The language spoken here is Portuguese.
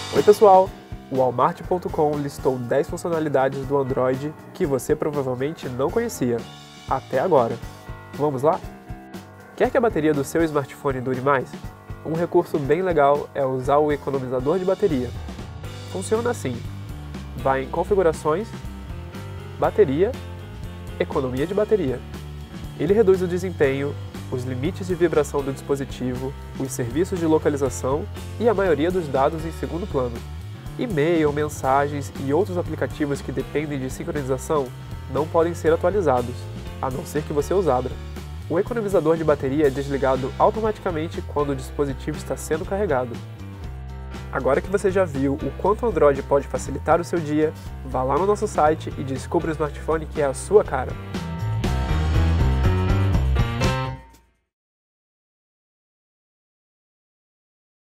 Oi pessoal, o Walmart.com listou 10 funcionalidades do Android que você provavelmente não conhecia, até agora. Vamos lá? Quer que a bateria do seu smartphone dure mais? Um recurso bem legal é usar o economizador de bateria. Funciona assim: vai em Configurações, Bateria, Economia de bateria. Ele reduz o desempenho, os limites de vibração do dispositivo, os serviços de localização e a maioria dos dados em segundo plano. E-mail, mensagens e outros aplicativos que dependem de sincronização não podem ser atualizados, a não ser que você os abra. O economizador de bateria é desligado automaticamente quando o dispositivo está sendo carregado. Agora que você já viu o quanto o Android pode facilitar o seu dia, vá lá no nosso site e descubra o smartphone que é a sua cara.